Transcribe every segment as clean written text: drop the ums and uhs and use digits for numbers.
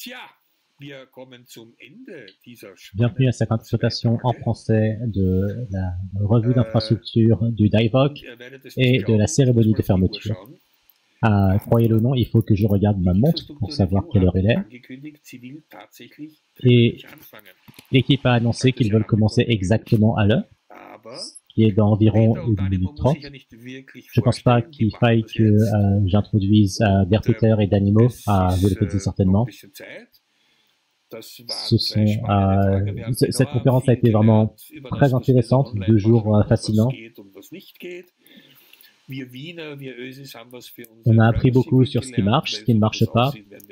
Bienvenue à cette interprétation en français de la revue d'infrastructure du DIVOC et de la cérémonie de fermeture. Croyez-le ou non, il faut que je regarde ma montre pour savoir quelle heure il est. Et l'équipe a annoncé qu'ils veulent commencer exactement à l'heure, qui est dans environ 1 minute 30. Je ne pense pas qu'il faille que j'introduise Der Peter et Danimo, vous les connaissez certainement. Cette conférence a été vraiment très intéressante, 2 jours fascinants. On a appris beaucoup sur ce qui marche, ce qui ne marche pas.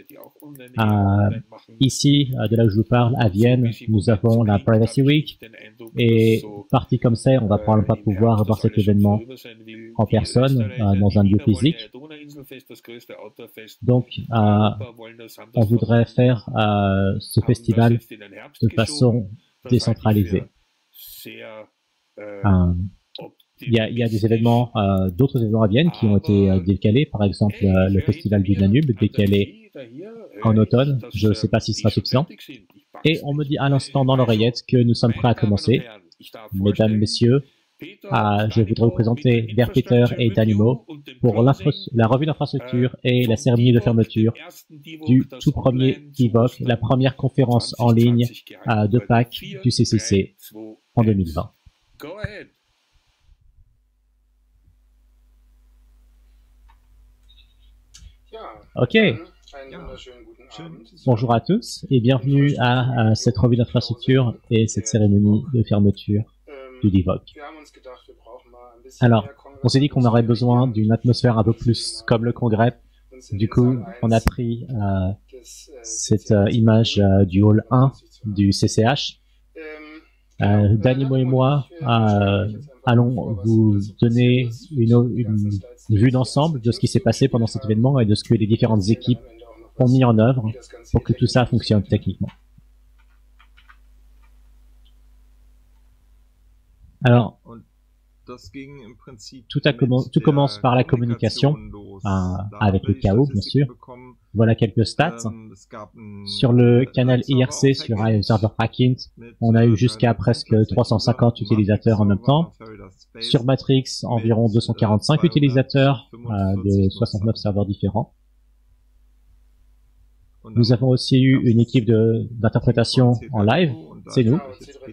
Ici, de là où je vous parle, à Vienne, nous avons la Privacy Week. Et parti comme ça, on va probablement pas pouvoir voir cet événement en personne, dans un lieu physique. Donc, on voudrait faire ce festival de façon décentralisée. Il y a des événements, d'autres événements à Vienne qui ont été décalés, par exemple le festival du Danube, décalé en automne. Je ne sais pas si ce sera suffisant. Et on me dit à l'instant dans l'oreillette que nous sommes prêts à commencer. Mesdames, messieurs, je voudrais vous présenter Der Peter et Danimo pour la revue d'infrastructure et la cérémonie de fermeture du tout premier DIVOC, la première conférence en ligne de Pâques du CCC en 2020. Ok. Bonjour à tous et bienvenue à cette revue d'infrastructure et cette cérémonie de fermeture du DIVOC. Alors, on s'est dit qu'on aurait besoin d'une atmosphère un peu plus comme le congrès. Du coup, on a pris cette image du hall 1 du CCH. Danimo et moi allons vous donner une vue d'ensemble de ce qui s'est passé pendant cet événement et de ce que les différentes équipes ont mis en œuvre pour que tout ça fonctionne techniquement. Alors, tout commence par la communication, avec le chaos, bien sûr. Voilà quelques stats. Sur le canal IRC, sur Server Hacking, on a eu jusqu'à presque 350 utilisateurs en même temps. Sur Matrix, environ 245 utilisateurs de 69 serveurs différents. Nous avons aussi eu une équipe d'interprétation en live, c'est nous.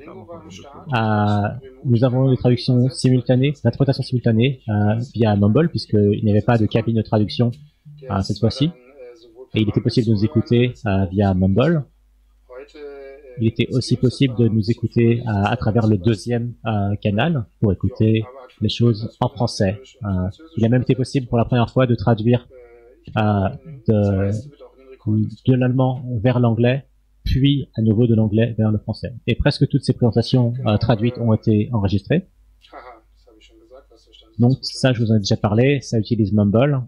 Nous avons eu des traductions simultanées, l'interprétation simultanée via Mumble, puisqu'il n'y avait pas de cabine de traduction cette fois-ci. Et il était possible de nous écouter via Mumble. Il était aussi possible de nous écouter à travers le deuxième canal pour écouter les choses en français. Il a même été possible pour la première fois de traduire de l'allemand vers l'anglais, puis à nouveau de l'anglais vers le français. Et presque toutes ces présentations traduites ont été enregistrées. Donc ça, je vous en ai déjà parlé, ça utilise Mumble.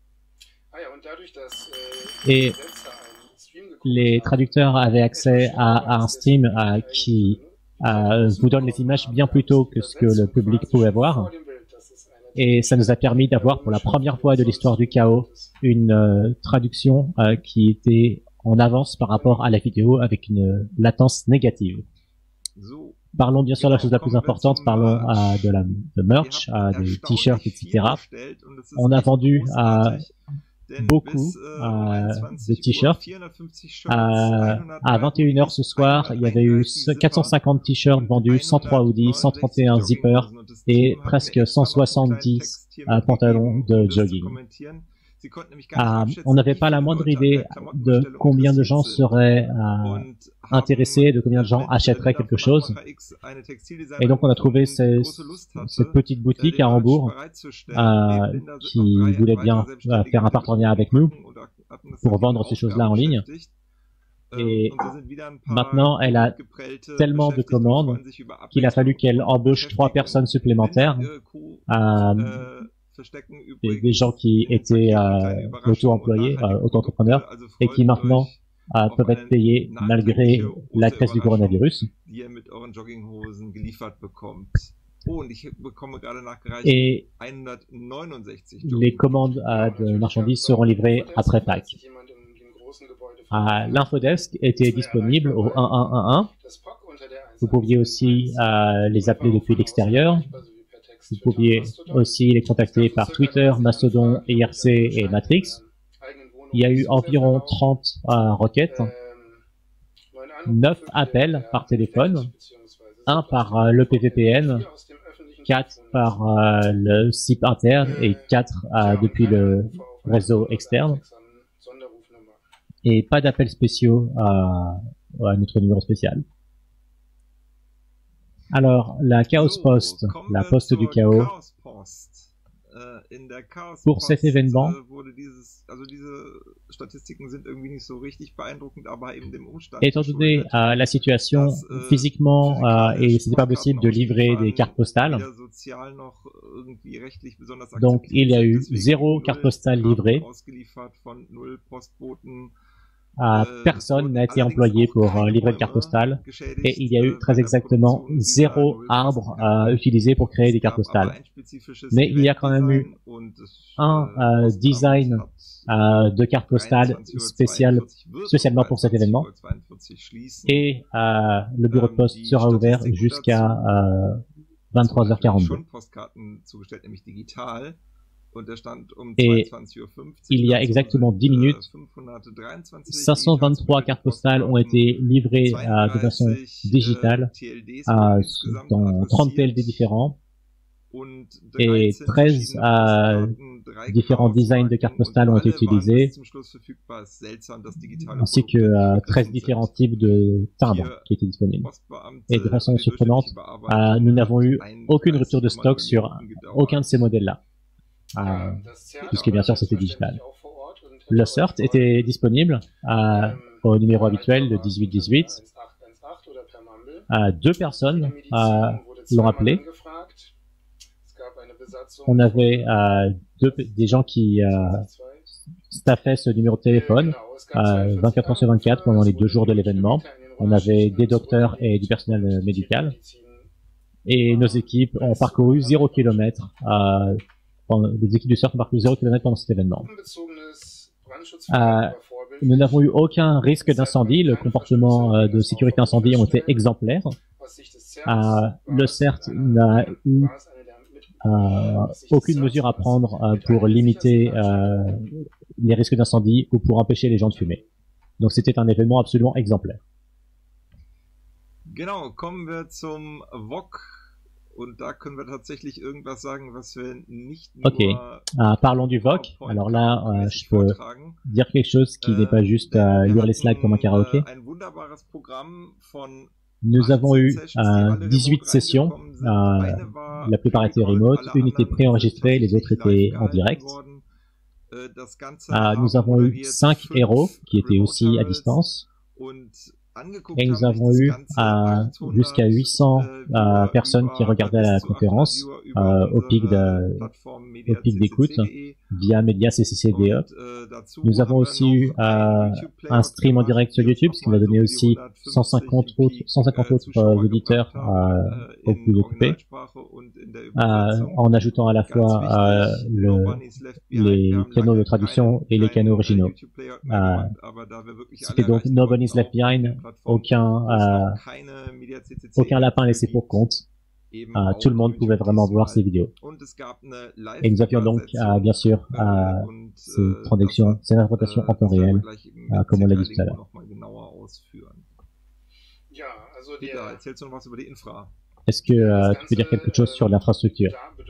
Et les traducteurs avaient accès à un stream qui vous donne les images bien plus tôt que ce que le public pouvait voir. Et ça nous a permis d'avoir pour la première fois de l'histoire du chaos une traduction qui était en avance par rapport à la vidéo avec une latence négative. Parlons bien sûr de la chose la plus importante, parlons de merch, des t-shirts, etc. On a vendu beaucoup de t-shirts. À 21h ce soir, il y avait eu 450 t-shirts vendus, 103 hoodies, 131 zippers et presque 170 pantalons de jogging. On n'avait pas la moindre idée de combien de gens seraient intéressés, de combien de gens achèteraient quelque chose. Et donc on a trouvé cette petite boutique à Hambourg qui voulait bien faire un partenariat avec nous pour vendre ces choses-là en ligne. Et maintenant, elle a tellement de commandes qu'il a fallu qu'elle embauche 3 personnes supplémentaires. Des gens qui étaient auto-employés, auto-entrepreneurs, et qui maintenant peuvent être payés malgré la crise du coronavirus. Et les commandes de marchandises seront livrées après Pâques. L'infodesk était disponible au 1111. Vous pouviez aussi les appeler depuis l'extérieur. Vous pouviez aussi les contacter par Twitter, Mastodon, IRC et Matrix. Il y a eu environ 30 requêtes, 9 appels par téléphone, 1 par le PVPN, 4 par le SIP interne et 4 depuis le réseau externe. Et pas d'appels spéciaux à notre numéro spécial. Alors, la Chaos Post, la poste du chaos, pour cet événement, étant donné la situation physiquement, et c'était pas possible de livrer des cartes postales, donc il y a eu 0 carte postale livrée. Personne n'a été employé pour livrer de cartes postales et il y a eu très exactement 0 arbre utilisé pour créer des cartes postales. Mais il y a quand même eu un design de cartes postales spécialement pour cet événement et le bureau de poste sera ouvert jusqu'à 23h42. Et il y a exactement 10 minutes, 523 cartes postales ont été livrées de façon digitale dans 30 TLD différents et 13 différents designs de cartes postales ont été utilisés, ainsi que 13 différents types de timbres qui étaient disponibles. Et de façon surprenante, nous n'avons eu aucune rupture de stock sur aucun de ces modèles-là. Puisque bien sûr c'était digital. Le CERT était disponible au numéro habituel de 1818. 2 personnes l'ont appelé. On avait des gens qui staffaient ce numéro de téléphone 24 heures sur 24 pendant les 2 jours de l'événement. On avait des docteurs et du personnel médical. Et nos équipes ont parcouru 0 km. Les équipes du CERT ont parcouru 0 km pendant cet événement. Nous n'avons eu aucun risque d'incendie. Le comportement de sécurité incendie ont été exemplaires. Le CERT n'a eu aucune mesure à prendre pour limiter les risques d'incendie ou pour empêcher les gens de fumer. Donc c'était un événement absolument exemplaire. Genau, kommen wir zum VOC. Ok, parlons du VOC. Alors là, je peux dire quelque chose qui n'est pas juste lire les slides comme un karaoké. Nous avons eu 18 sessions, la plupart étaient remote, une était préenregistrée, les autres étaient en direct. Nous avons eu 5 héros qui étaient aussi à distance. Et nous avons eu jusqu'à 800 personnes qui regardaient la conférence au pic d'écoute via Media CCCDE. Nous avons aussi eu un stream en direct sur YouTube, ce qui nous a donné aussi 150 autres auditeurs au plus occupés, en ajoutant à la fois les canaux de traduction et les canaux originaux. C'était donc Nobody's Left Behind, aucun lapin laissé pour compte. Tout le monde pouvait vraiment voir ces vidéos. Et nous avions donc, bien sûr, ces traductions, ces interprétations en temps réel, comme on l'a dit tout à l'heure. Est-ce que tu peux dire quelque chose sur l'infrastructure?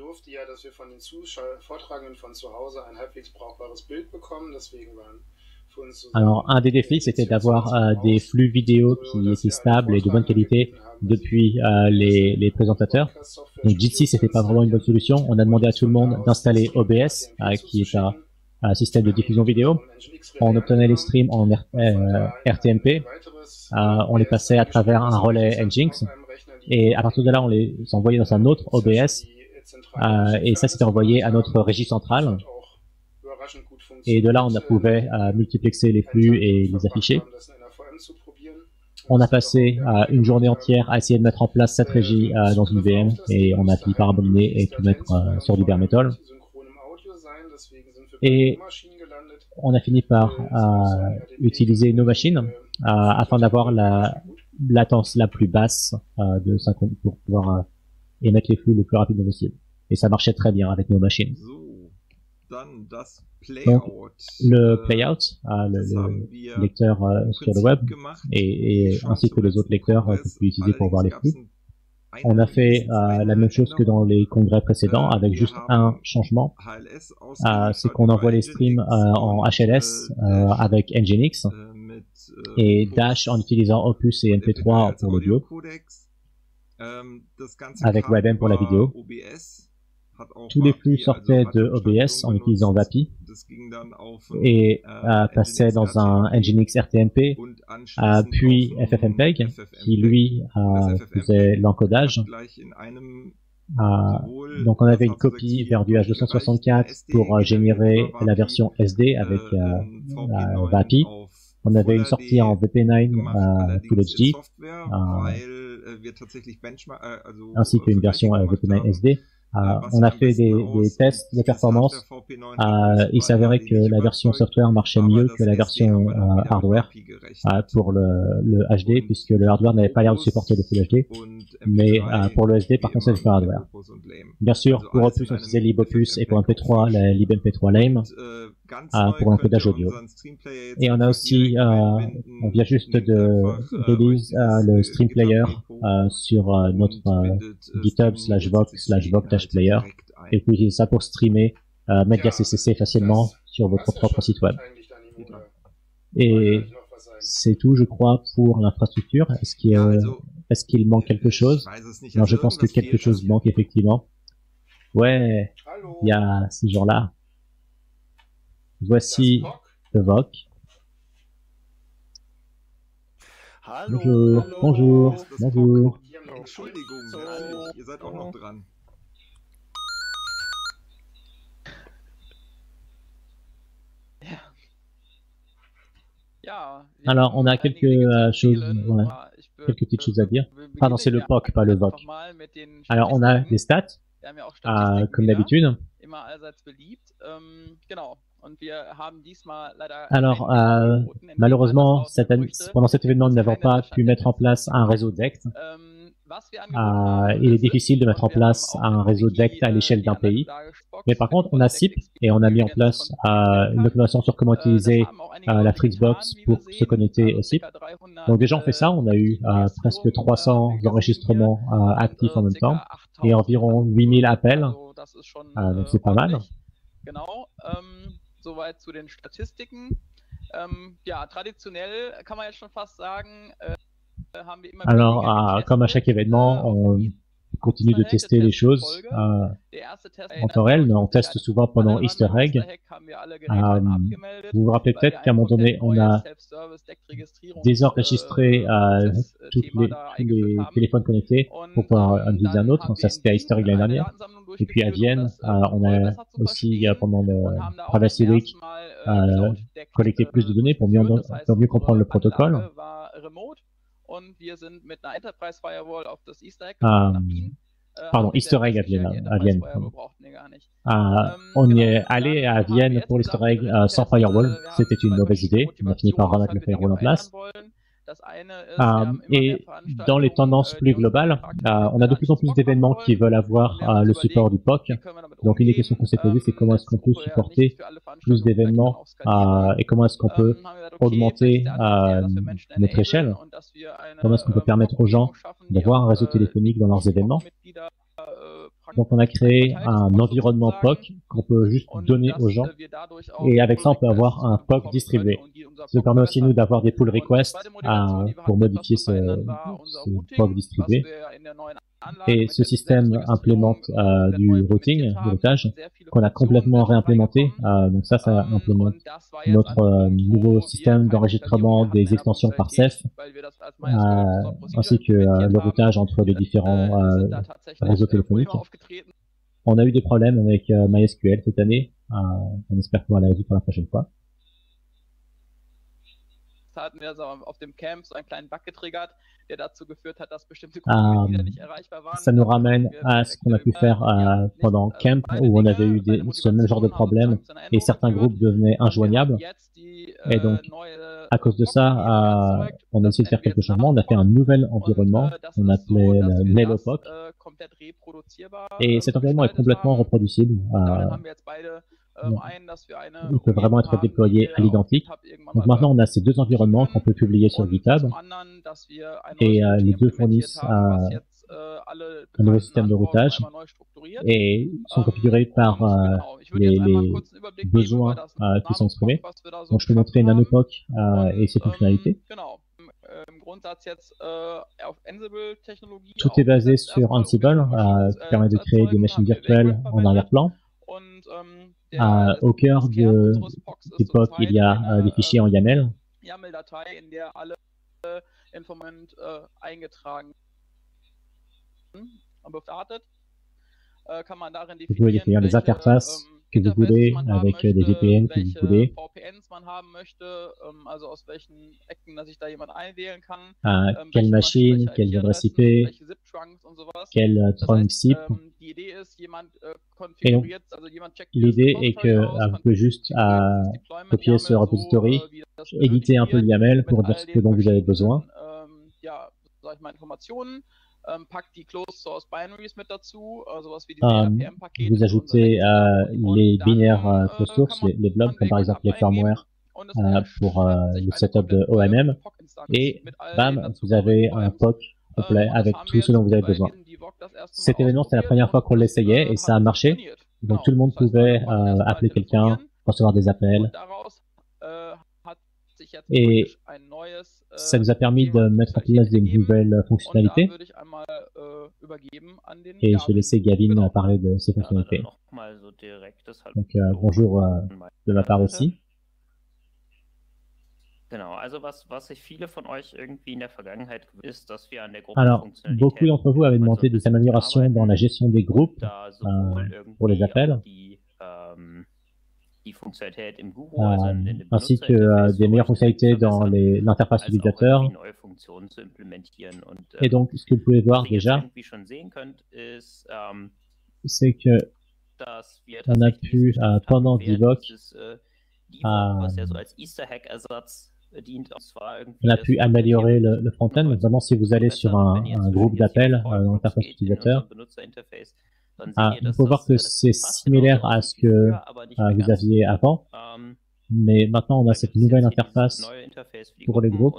Alors, un des défis, c'était d'avoir des flux vidéo qui étaient stables et de bonne qualité depuis les présentateurs. Donc, Jitsi, c'était pas vraiment une bonne solution. On a demandé à tout le monde d'installer OBS, qui est un système de diffusion vidéo. On obtenait les streams en RTMP. On les passait à travers un relais Nginx. Et à partir de là, on les envoyait dans un autre OBS. Et ça, c'était envoyé à notre régie centrale. Et de là, on pouvait multiplexer les flux et les afficher. On a passé une journée entière à essayer de mettre en place cette régie dans une VM et on a fini par abandonner et tout mettre sur du bare metal. Et on a fini par utiliser nos machines afin d'avoir la latence la plus basse de 50 pour pouvoir émettre les flux le plus rapidement possible. Et ça marchait très bien avec nos machines. Donc, le playout, le lecteur sur le web, et ainsi que les autres lecteurs que vous pouvez utiliser pour voir les flux. On a fait la même chose que dans les congrès précédents, avec juste un changement. C'est qu'on envoie les streams en HLS avec Nginx et Dash en utilisant Opus et MP3 pour l'audio, avec WebM pour la vidéo. Tous les flux sortaient de OBS en utilisant VAPI et passaient dans un Nginx RTMP, puis FFmpeg, qui lui faisait l'encodage. Donc on avait une copie vers du H264 pour générer la version SD avec VAPI. On avait une sortie en VP9 Full HD, ainsi qu'une version VP9 SD. On a fait des tests de performance. Il s'avérait que la version software marchait mieux que la version hardware pour le HD, puisque le hardware n'avait pas l'air de supporter le Full HD, mais pour le SD, par contre, c'est le hardware. Bien sûr, pour Opus, on utilisait libopus, et pour MP3, la libmp3 lame pour l'encodage audio. Et on a aussi, on vient juste de release le stream player sur notre GitHub /voc/voc-player, et vous pouvez utiliser ça pour streamer MediaCCC facilement sur votre propre site web. Et c'est tout, je crois, pour l'infrastructure. Est-ce qu'il manque quelque chose? Non, je pense que quelque chose manque effectivement. Ouais, il y a ces gens-là. Voici le VOC. Bonjour, bonjour, bonjour. Entschuldigung, ehrlich, ihr seid auch noch dran. Alors, on a quelques choses, ouais, quelques petites choses à dire. Pardon, c'est le POC, pas le VOC. Alors, on a les stats, comme d'habitude. Alors, malheureusement, pendant cet événement, nous n'avons pas pu mettre en place un réseau DECT. Il est difficile de mettre en place un réseau DECT à l'échelle d'un pays. Mais par contre, on a SIP et on a mis en place une documentation sur comment utiliser la Fritzbox pour se connecter au SIP. Donc déjà, on fait ça. On a eu presque 300 enregistrements actifs en même temps et environ 8000 appels. Donc c'est pas mal. Soweit zu den Statistiken. Ja, traditionell kann man jetzt schon fast sagen, haben wir immer Alors, comme à chaque événement, on continue de tester les choses en temps réel, mais on teste souvent pendant Easter egg. Vous vous rappelez peut-être qu'à un moment donné, on a désenregistré tous les téléphones connectés pour pouvoir en utiliser un autre. Ça, c'était à Easter egg l'année dernière. Et puis à Vienne, on a aussi, pendant le Privacy Week, collecté plus de données pour mieux comprendre le protocole. Pardon, Easter egg à Vienne. On y est allé à Vienne pour l'Easter egg sans firewall. C'était une mauvaise idée. On a fini par remettre le firewall en place. Et dans les tendances plus globales, on a de plus en plus d'événements qui veulent avoir le support du POC. Donc une des questions qu'on s'est posées, c'est comment est-ce qu'on peut supporter plus d'événements et comment est-ce qu'on peut augmenter notre échelle, comment est-ce qu'on peut permettre aux gens d'avoir un réseau téléphonique dans leurs événements. Donc on a créé un environnement POC qu'on peut juste donner aux gens, et avec ça on peut avoir un POC distribué. Ça permet aussi nous d'avoir des pull requests pour modifier ce POC distribué. Et ce système implémente du routing, du routage, qu'on a complètement réimplémenté. Donc ça implémente notre nouveau système d'enregistrement des extensions par CEF, ainsi que le routage entre les différents réseaux téléphoniques. On a eu des problèmes avec MySQL cette année. On espère pouvoir les résoudre pour la prochaine fois. hatten wir also auf dem Camp so einen kleinen Bug getriggert, der dazu geführt hat, dass bestimmte Gruppenmitglieder nicht erreichbar waren. Ça nous ramène à ce qu'on a pu faire pendant Camp, où on avait eu ce même genre de problème, et certains groupes devenaient injoignables. Et donc, à cause de ça, on a essayé de faire quelques changements. On a fait un nouvel environnement, on appelait le Lelopoc. Et cet environnement est complètement reproducible. Il peut vraiment être déployé à l'identique. Donc maintenant, on a ces deux environnements qu'on peut publier sur GitHub. Et les deux fournissent un nouveau système de routage et sont configurés par les besoins qui sont exprimés. Donc je peux montrer Nanopoc et ses fonctionnalités. Tout est basé sur Ansible, qui permet de créer des machines virtuelles en arrière-plan. Au cœur du POC, il y a des fichiers en YAML. Vous pouvez définir les interfaces que vous voulez avec des VPN que vous voulez. Quelle machine, quelle adresse IP, quel trunk zip. Et donc, l'idée est que vous pouvez juste copier ce repository, éditer un peu le YAML pour dire ce dont vous avez besoin. Vous ajoutez les binaires closed source, les blobs, comme par exemple les firmware pour le setup de OMM, et bam, vous avez un POC complet avec tout ce dont vous avez besoin. Cet événement, c'était la première fois qu'on l'essayait et ça a marché. Donc tout le monde pouvait appeler quelqu'un, recevoir des appels. Et ça nous a permis de mettre en place des nouvelles fonctionnalités. Et je vais laisser Gavin parler de ces fonctionnalités. Donc bonjour de ma part aussi. Alors, beaucoup d'entre vous avaient demandé des améliorations dans la gestion des groupes pour les appels. Ainsi que des meilleures fonctionnalités dans l'interface utilisateur. Et donc, ce que vous pouvez voir déjà, c'est que on a pu, pendant Divock, on a pu améliorer le front-end. Notamment, si vous allez sur un groupe d'appels dans l'interface utilisateur, il faut voir que c'est similaire à ce que vous aviez avant, mais maintenant on a cette nouvelle interface pour les groupes.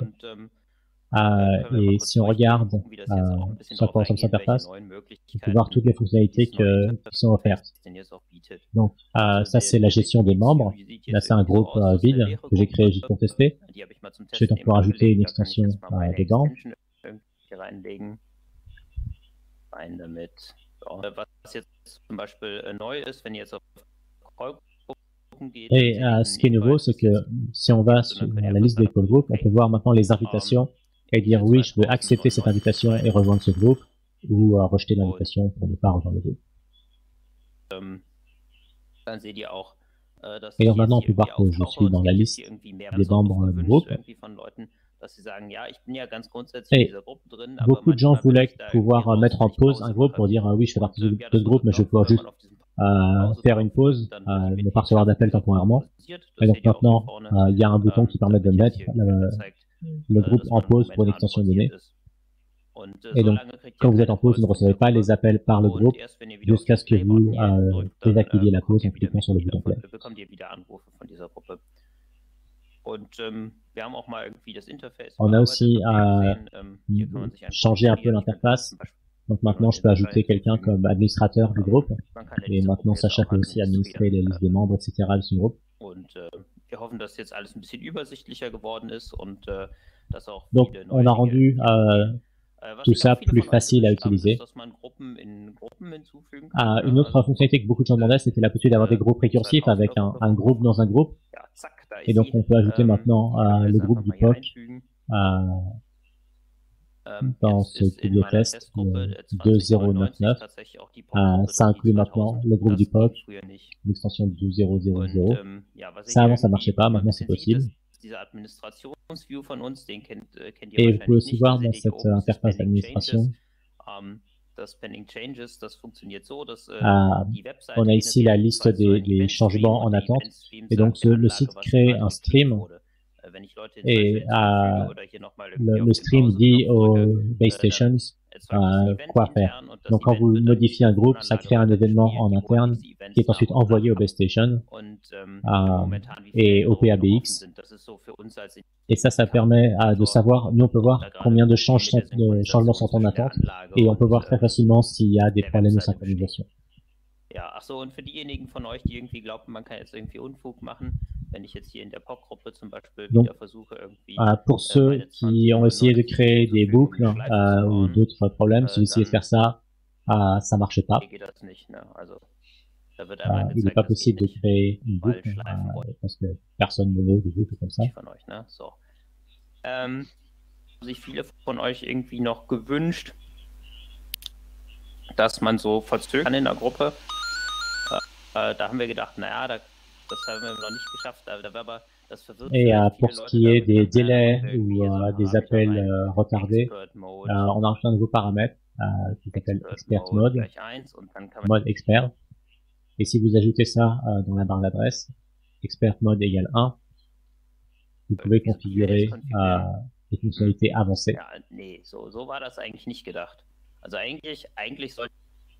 Et si on regarde sur quoi ressemble cette interface, on peut voir toutes les fonctionnalités qui sont offertes. Donc ça c'est la gestion des membres. Là c'est un groupe vide que j'ai créé juste pour tester. Je vais donc pouvoir ajouter une extension dedans. Et ce qui est nouveau, c'est que si on va sur la liste des call groups, on peut voir maintenant les invitations et dire oui, je veux accepter cette invitation et rejoindre ce groupe, ou rejeter l'invitation pour ne pas rejoindre le groupe. Et donc maintenant, on peut voir que je suis dans la liste des membres du groupe. Et beaucoup de gens voulaient pouvoir mettre en pause un groupe pour dire oui, je fais partie de ce groupe, mais je peux juste faire une pause, ne pas recevoir d'appel temporairement. Et donc maintenant, il y a un bouton qui permet de mettre le groupe en pause pour une extension donnée. Et donc, quand vous êtes en pause, vous ne recevez pas les appels par le groupe jusqu'à ce que vous désactiviez la pause en cliquant sur le bouton play. On a aussi changé un peu l'interface. Donc maintenant, je peux ajouter quelqu'un comme administrateur du groupe. Et maintenant, Sacha peut aussi administrer les listes des membres, etc. de ce groupe. Donc, on a rendu tout ça plus facile à utiliser. Une autre fonctionnalité que beaucoup de gens demandaient, c'était la possibilité d'avoir des groupes récursifs avec un groupe dans un groupe. Et donc, on peut ajouter maintenant le groupe du POC dans ce public test 2099. Ça inclut maintenant le groupe du POC, l'extension 12000. Ça, avant, ça marchait pas. Maintenant, c'est possible. dieser Administrationsview von uns, den kennt ihr Et vous pouvez wahrscheinlich aussi nicht. voir Da dans seht ihr hier cette oben das interface Pending d'administration, Changes. Das Pending Changes, das funktioniert so, dass die Webseite on a ici la generiert liste quasi so einen des Event-Stream changements en und der attente. Event-Stream Et donc sagt der le Anlage, site was crée gerade un geklickt stream. wurde. Wenn ich Leute jetzt Et hinzufüge oder hier nochmal irgendwie le auf den stream dit Pauseknopf aux drücke, base stations dann erzeugt das ein Event quoi faire. intern und das Donc quand Event vous wird dann modifiez un groupe, ça Anlage crée un événement weitergespielt, en die holen interne diese Events qui est ensuite nach und envoyé aux nach base stations und momentan, wie viele et au Änderungen noch offen PABX. sind. Das ist so für uns als Et ça permet de savoir, nous on peut voir combien de changements sont en attente et on peut voir très facilement s'il y a des problèmes de synchronisation. Ja, ach so, und für diejenigen von euch, die irgendwie glauben, man kann jetzt irgendwie Unfug machen, wenn ich jetzt hier in der POC-Gruppe zum Beispiel Donc, wieder versuche irgendwie... pour ceux qui ont essayé de créer des boucles ou d'autres problèmes, si vous essayez de faire ça, ça marche pas. Geht das nicht, ne? Also, da wird il n'est pas possible de créer une boucle parce que personne ne veut des boucles comme ça. Von euch, ne? So. Sich viele von euch irgendwie noch gewünscht, dass man so verzögern kann in der Gruppe. Da haben wir gedacht, naja, das haben wir noch nicht geschafft, da wäre aber das verwirrt. Et pour ce qui est des délais ou des appels retardés, on a un nouveau paramètre qui s'appelle Expert Mode, mode expert. Et si vous ajoutez ça dans la barre d'adresse, Expert Mode égale 1, vous pouvez configurer les fonctionnalités avancées. Ja, nee, so war das eigentlich nicht gedacht. Also eigentlich sollte...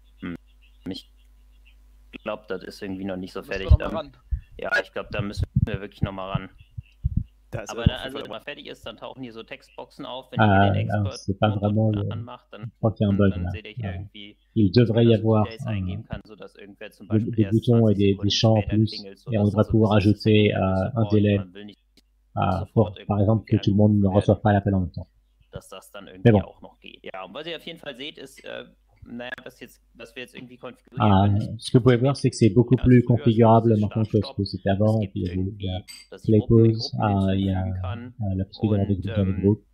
Ich glaube, das ist irgendwie noch nicht so fertig. Ja, ich glaube, da müssen wir wirklich noch mal ran. Aber wenn das mal fertig ist, dann tauchen hier so Textboxen auf. Wenn ihr den Expert anmacht, dann seht ihr hier irgendwie... Il devrait y avoir des boutons et des champs en plus, et on devrait pouvoir ajouter un délai pour, par exemple, que tout le monde ne reçoive pas l'appel en même temps. Dass das dann irgendwie auch noch geht. Ja, und was ihr auf jeden Fall seht, ist, naja, was wir jetzt irgendwie konfigurieren. Ce que vous pouvez voir, c'est que c'est beaucoup plus configurable maintenant que ce que c'était avant. Et puis, il y a play pause, il y a la possibilité d'avoir des groupes.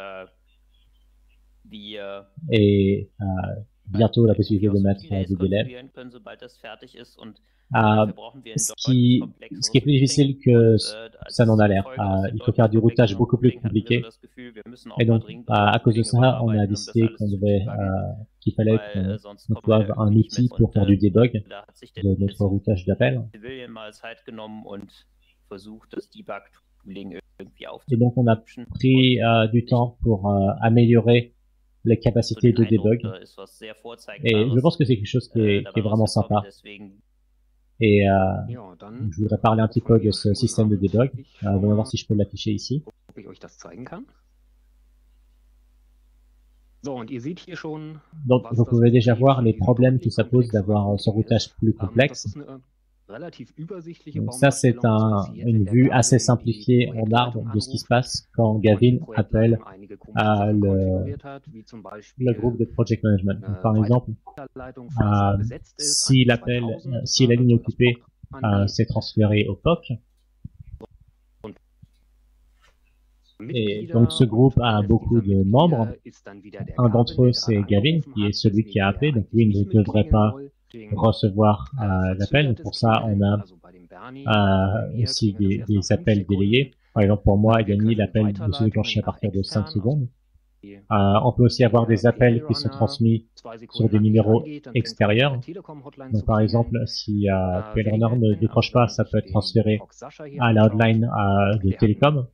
Et bientôt la possibilité de mettre des délais. Ce qui est plus difficile que ça n'en a l'air. Il faut faire du routage beaucoup plus compliqué. Et donc, à cause de ça, on a décidé qu'il fallait qu'on doive un outil pour faire du debug de notre routage d'appel. Et donc, on a pris du temps pour améliorer les capacités de debug. Et je pense que c'est quelque chose qui est vraiment sympa. Et je voudrais parler un petit peu de ce système de debug. On va voir si je peux l'afficher ici. Donc vous pouvez déjà voir les problèmes que ça pose d'avoir ce routage plus complexe. Donc ça c'est une vue assez simplifiée en arbre de ce qui se passe quand Gavin appelle le groupe de project management. Donc, par exemple, si la ligne est occupée, c'est transféré au POC. Et donc ce groupe a beaucoup de membres. Un d'entre eux c'est Gavin qui est celui qui a appelé, donc lui il ne devrait pas recevoir l'appel. Pour ça on a aussi des appels délayés. Par exemple pour moi Yanni l'appel ne se déclenche à partir de 5 secondes. On peut aussi avoir des appels qui sont transmis sur des numéros extérieurs. Donc par exemple si Paylerunner ne décroche pas, ça peut être transféré à la hotline de Télécom.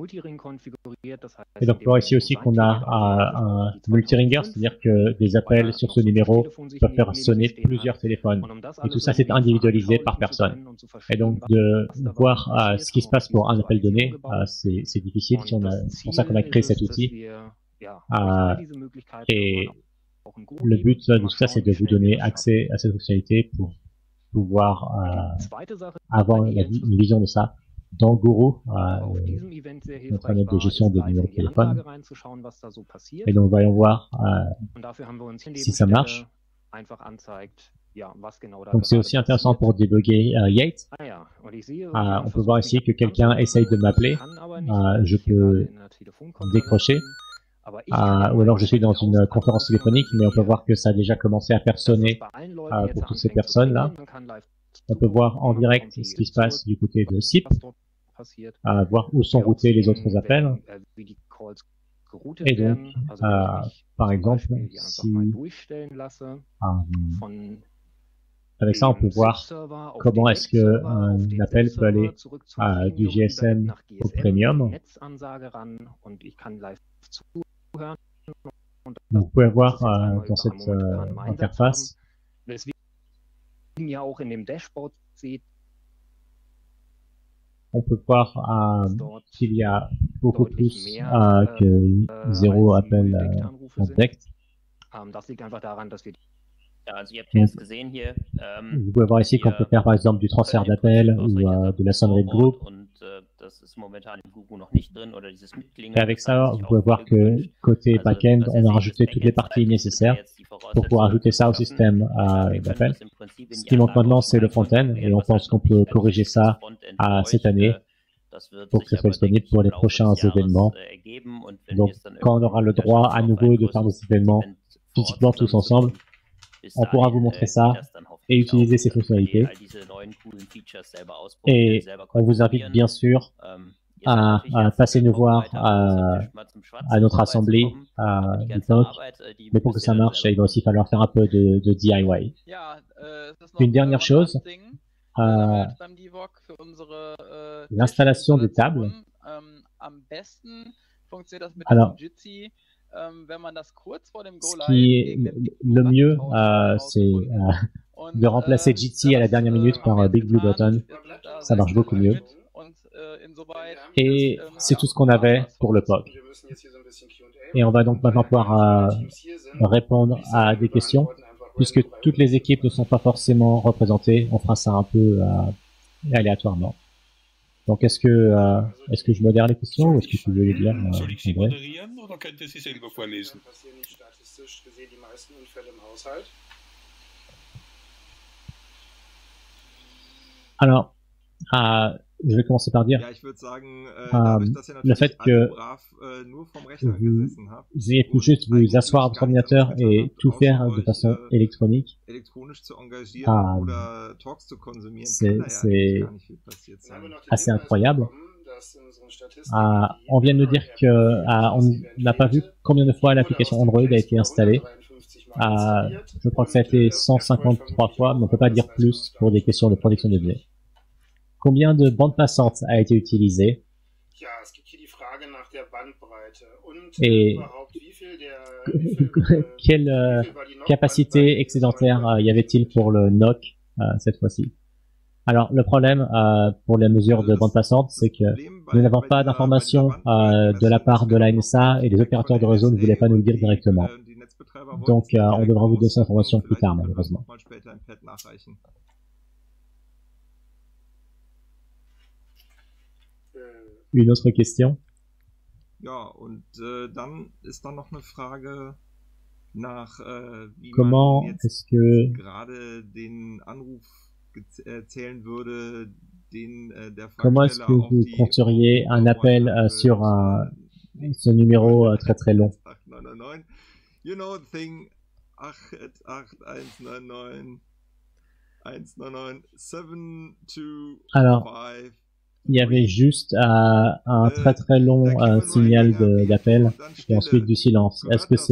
Et donc, on voit ici aussi qu'on a un multi-ringer, c'est-à-dire que des appels sur ce numéro peuvent faire sonner plusieurs téléphones. Et tout ça, c'est individualisé par personne. Et donc, de voir ce qui se passe pour un appel donné, c'est difficile. C'est pour ça qu'on a créé cet outil. Et le but de tout ça, c'est de vous donner accès à cette fonctionnalité pour pouvoir avoir une vision de ça. Dans Guru, notre anneau de gestion des numéros de téléphone. Et donc, voyons voir si ça marche. Donc, c'est aussi intéressant pour débugger Yates. On peut voir ici que quelqu'un essaye de m'appeler. Je peux décrocher. Ou alors, je suis dans une conférence téléphonique, mais on peut voir que ça a déjà commencé à faire sonner pour toutes ces personnes-là. On peut voir en direct ce qui se passe du côté de SIP. voir où sont routés les autres appels. Et donc, par exemple, si avec ça, on peut voir comment est-ce que un appel peut aller du GSM au Premium. Donc, vous pouvez voir dans cette interface on peut voir qu'il y a beaucoup plus que 0 appel en direct. Vous pouvez voir ici qu'on peut faire par exemple du transfert d'appel ou de la sonnerie de groupe. Et avec ça, vous pouvez voir que côté back-end, on a rajouté toutes les parties nécessaires pour pouvoir ajouter ça au système d'appel. Ce qui manque maintenant, c'est le front-end et on pense qu'on peut corriger ça cette année pour que ce soit disponible pour les prochains événements. Donc, quand on aura le droit à nouveau de faire nos événements physiquement tous ensemble, on pourra vous montrer ça et utiliser ces fonctionnalités. Et on vous invite bien sûr à passer nous voir à notre assemblée du POC. Mais pour que ça marche, il va aussi falloir faire un peu de DIY. Une dernière chose, l'installation des tables. Alors, ce qui est le mieux, c'est de remplacer Jitsi à la dernière minute par Big Blue Button. Ça marche beaucoup mieux. Et c'est tout ce qu'on avait pour le POC. Et on va donc maintenant pouvoir répondre à des questions. Puisque toutes les équipes ne sont pas forcément représentées, on fera ça un peu aléatoirement. Donc est-ce que je modère les questions ou est-ce que tu veux les dire Alors, je vais commencer par dire le fait que vous ayez pu juste vous asseoir à votre ordinateur et tout faire de façon électronique, c'est assez incroyable. On vient de nous dire que on n'a pas vu combien de fois l'application Android a été installée. Je crois que ça a été 153 fois, mais on ne peut pas dire plus pour des questions de protection de données. Combien de bandes passantes a été utilisée? Et quelle capacité excédentaire y avait-il pour le NOC cette fois-ci? Alors, le problème pour les mesures de bande passante, c'est que nous n'avons pas d'informations de la part de la NSA et les opérateurs de réseau ne voulaient pas nous le dire directement. Donc, on devra vous donner cette information plus tard, malheureusement. Une autre question? Comment est-ce que vous compteriez un appel sur ce numéro très très long? Alors, il y avait juste un très très long signal d'appel et ensuite du silence. Est-ce que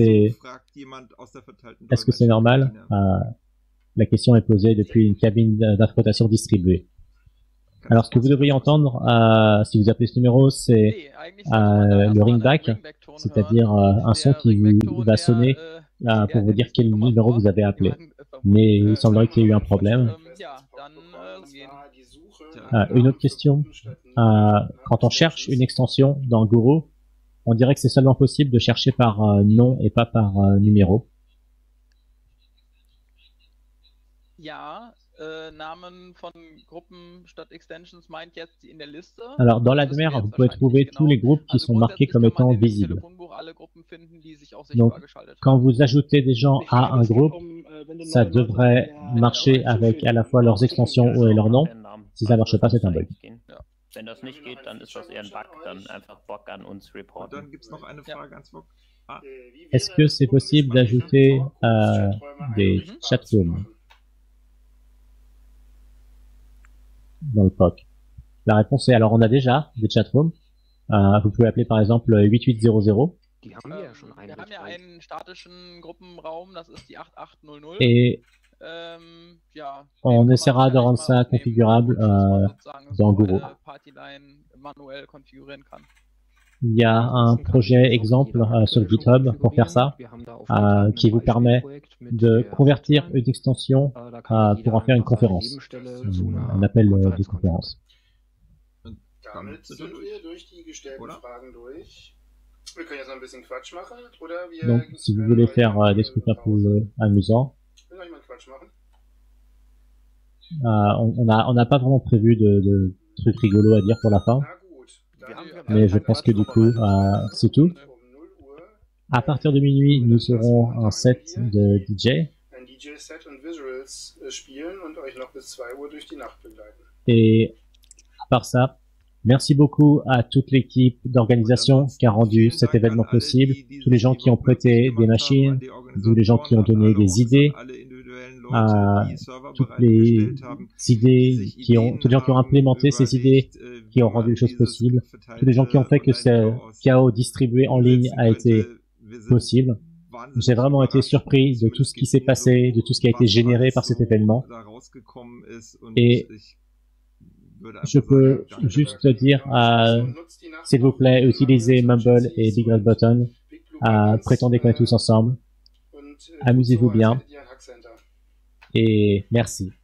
c'est normal? La question est posée depuis une cabine d'interprétation distribuée. Alors, ce que vous devriez entendre, si vous appelez ce numéro, c'est le ringback, c'est-à-dire un son qui va sonner pour vous dire quel numéro vous avez appelé. Mais il semblerait qu'il y ait eu un problème. Une autre question, quand on cherche une extension dans Guru, on dirait que c'est seulement possible de chercher par nom et pas par numéro. Alors, dans l'annuaire, vous pouvez trouver tous les groupes qui sont marqués comme étant visibles. Donc, quand vous ajoutez des gens à un groupe, ça devrait marcher avec à la fois leurs extensions et leur nom. Si ça ne marche pas, c'est un bug. Est-ce que c'est possible d'ajouter des chatrooms dans le POC? La réponse est, alors on a déjà des chatrooms. Vous pouvez appeler par exemple 8800. Wir haben ja einen statischen Gruppenraum, das ist die 8800. Et ja, on essaiera de rendre ça configurable dans Google. Il y a un projet exemple sur GitHub pour faire ça, qui vous permet de convertir une extension pour en faire une conférence, un appel de conférence. Donc, si vous voulez faire des trucs un peu amusants, on n'a pas vraiment prévu de trucs rigolos à dire pour la fin, mais je pense que du coup, c'est tout. À partir de minuit, nous aurons un set de DJ. Et à part ça, merci beaucoup à toute l'équipe d'organisation qui a rendu cet événement possible, tous les gens qui ont prêté des machines, tous les gens qui ont donné des idées, toutes les idées tous les gens qui ont implémenté ces idées, qui ont rendu les choses possibles, tous les gens qui ont fait que ce chaos distribué en ligne a été possible. J'ai vraiment été surpris de tout ce qui s'est passé, de tout ce qui a été généré par cet événement. Et je peux juste dire, s'il vous plaît, utilisez Mumble et Big Red Button. Prétendez qu'on est tous ensemble. Amusez-vous bien. Et merci.